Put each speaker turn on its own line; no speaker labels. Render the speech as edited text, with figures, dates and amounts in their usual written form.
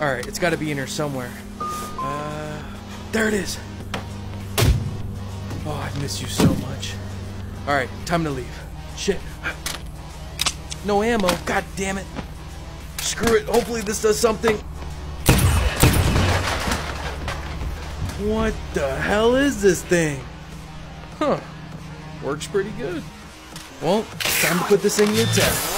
Alright, it's gotta be in here somewhere. There it is! Oh, I miss you so much. Alright, time to leave. Shit. No ammo, god damn it. Screw it, hopefully this does something. What the hell is this thing? Huh. Works pretty good. Well, time to put this thing to the test.